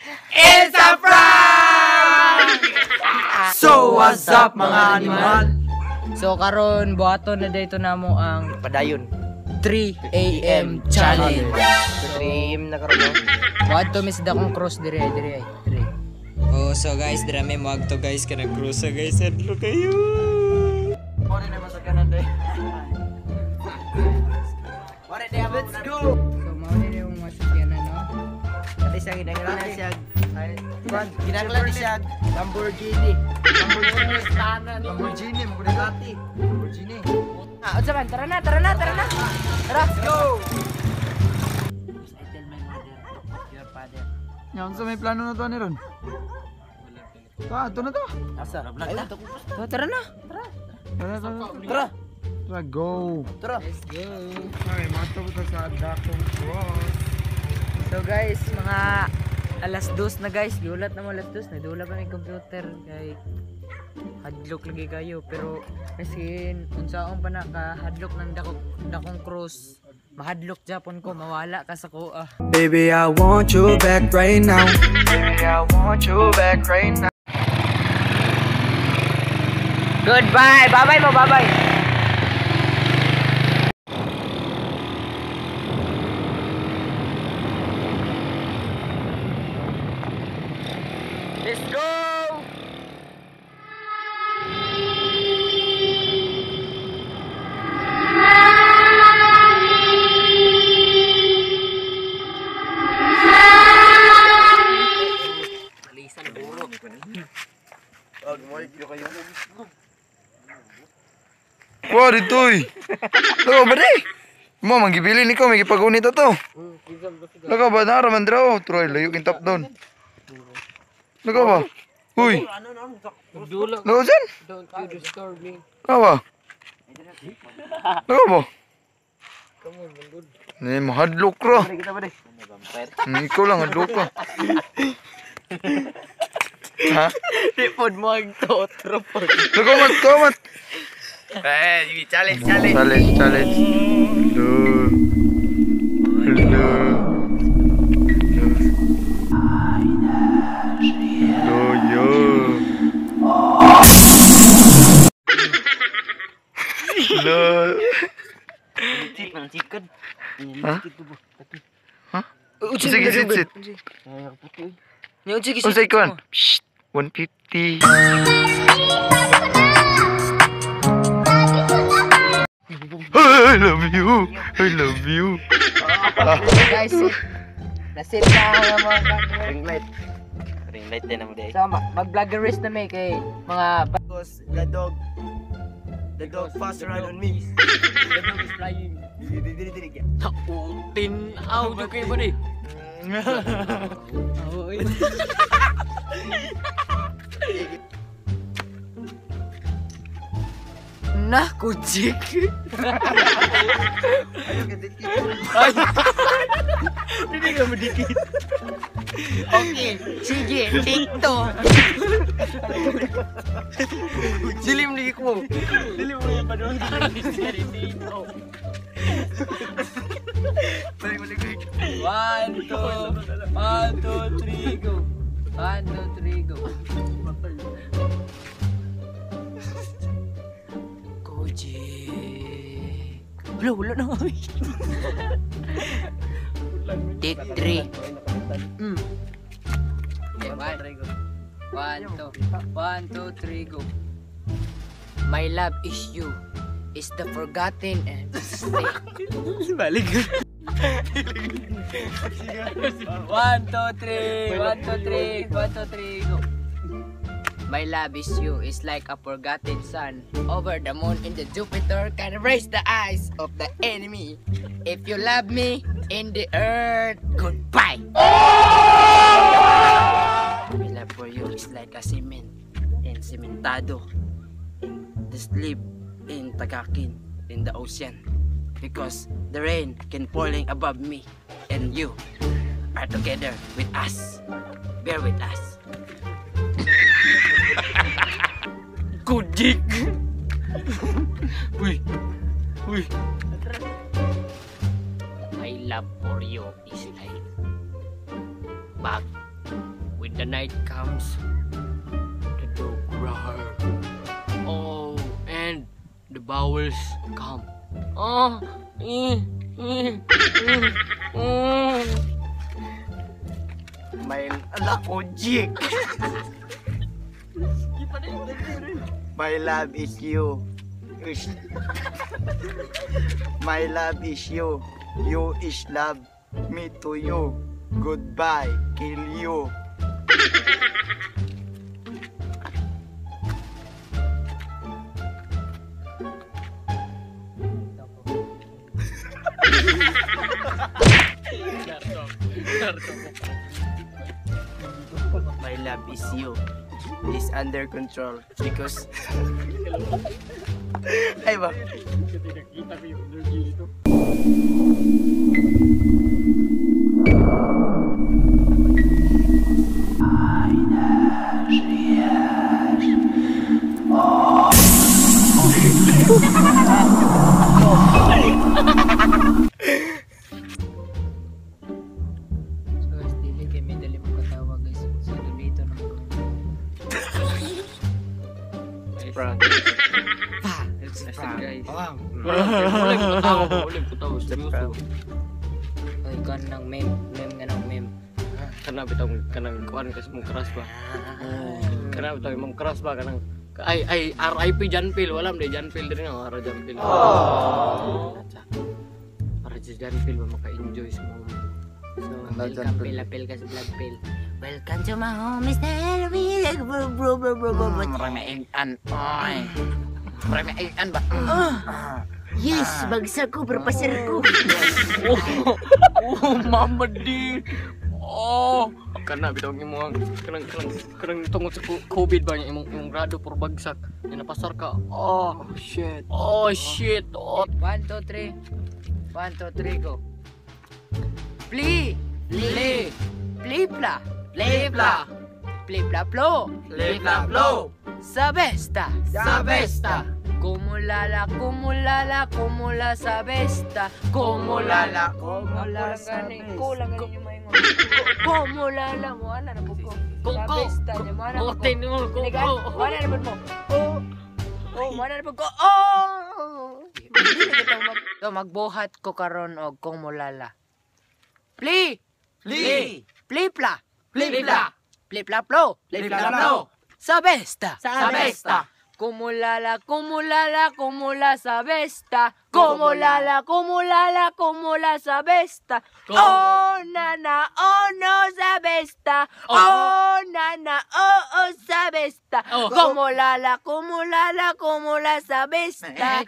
It's a prank! So what's up mga animal? So karon buhaton na dito namo ang Padayon 3 AM challenge. 3 AM na karon. Buhaton mis dakong cross dire ay. 3. Oh, so guys, drame mo agto guys kana cruise guys, adlo kayo. Pare na masakanan day. Pare day, let's go. So mao ni yung masakyan no. Dali siya ginagala na siya. Ginagala na siya Lamborghini. Lamborghini mo gudagati. Lamborghini. Ah, unsa man? Tara na. Tara, Let's go. I tell my mother, your father. Nya unsa may plano na to ni ron? Ito na to. Asa? Ay, So tara na. tara. Tara, go. Tara. Let's go. Ay, mato ko sa dakong cross. So guys, mga alas 2 na guys. Giulat na mo alas 2. Nadula pa may computer kay hadlok lagi kayo pero kasi unsaon pa na ka hadlok ng dakong cross. Mahadlok Japon ko, mawala ka sa kuha. Baby, I want you back right now. Baby, I want you back right now. Goodbye! Bye-bye mo, bye-bye! Let's go! Alisan buro. Wow, dito eh. Lako ba di? Mo, manggibili ni ko, may gipagunit to. Lako ba, naraman draw. Troy, layo king top down. Lako ba? Uy. Lako dyan? Don't you disturb me. Lako ba? Lako ba? Ni mahadlok ra. Ikaw lang hadlok ka. Ha? Tipod mo ang totro po. Komat. Challenge. Challenge. Hello. Yo. Hello. Chicken. Ha? Sige. Unsay kuan? 150. I love you. Guys, nasit na ang mga Ring light din naman day. So, mag-vloggerist na may kay mga Because the dog fast run on me. the dog is flying. Dili. Tautin audio kayo ba ni? Nah, kucing. Hindi ka madikit. Okay, sige, TikTok. Dilim lagi ko. Dilim mo yan pa doon. Balik. 1, 2, 3, go. 1, 2, 3, go. Kucing. Wala na kami. Take 3. Okay, 1, 2, 3, go. My love is you. Is the forgotten and mistake. Balik. 1, 2, 3, 1, 2, 3, go. My love is you is like a forgotten sun over the moon in the Jupiter can erase the eyes of the enemy. If you love me in the earth, goodbye. My love for you is like a cement and cementado in the sleep in Tagakin in the ocean because the rain can falling above me and you are together with us. Bear with us. Kudik. Uy. My love for you is like bag When the night comes, the dog roar. Oh, and the bowels come. Oh, May alak ko, Jik. My love is you. My love is you. You is love me to you. Goodbye, kill you. My love is you. Is under control because ay ba? So guys, dili kay may dali mo katawa guys. So dito na mo. Prank. It's a prank guys. Ulit ko tawo. Seryoso. Ay kanang meme nga nang meme. Kana bitong kanang kuan kas mong crush ba? Kana bitong mong crush ba kanang ay RIP Janpil wala man Janpil din nga ara Janpil. Para si Janpil ba maka-enjoy sa mo. So welcome pil ka sa vlog pil. Welcome to my home, Mr. Elvin. Bro. Marami an. Ay. Marami an ba? Yes, bagsak ko, berpasir ko. Oh, mama din. Oh, kana bitong imong kanang tungod sa COVID ba imong grado por bagsak. Napasar ka. Oh, shit. Oh, shit. Oh. 1, 2, 3. 1, 2, 3, go. Pli. Plipla. Plipla-plo. Sabesta. Kumulala sabesta. Kumulala sabesta. Kulang ganin yung maingon. Kumulala mo ana na buko. Sabesta nya mo ana. Mana na mo? Mana na ko? So magbuhat ko karon og kumulala. Plipla. Plipla-plo. Sabesta. Kumulala sabesta. Kumulala sabesta. Oh nana, oh no sabesta. Oh nana, oh sabesta. Kumulala sabesta.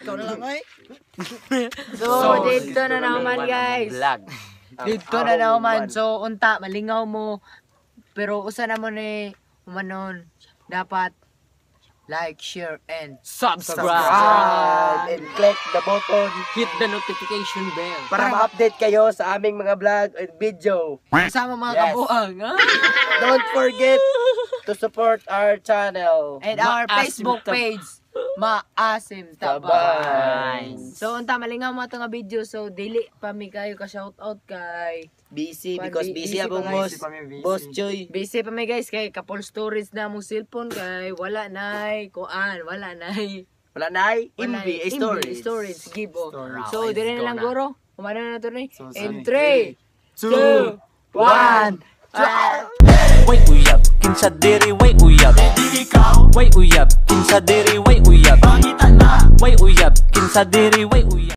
So dito na naman guys. Dito na naman. So unta malingaw mo. Pero usa na mo ni umanon dapat like, share, and Subscribe and click the button hit the notification bell para ma-update kayo sa aming mga vlog and video. kasama mga kabuang. Don't forget to support our channel. And our Facebook page, Maasim Tabay. So unta malingaw mo ito nga video. So dili pa mi kayo ka shoutout kay Busy because busy ako guys. Boss Joy. Busy pa mi guys kay couple storage na mo cellphone kay wala nay kuan, wala nay MB storage. Give oh. So dire na lang guro. Kumana na to ni. In 3 2 1. Wait uyab, kinsa diri wait uyab. Wait uyab, kinsa diri wait uyab. Wait uyab, kinsa diri wait uyab.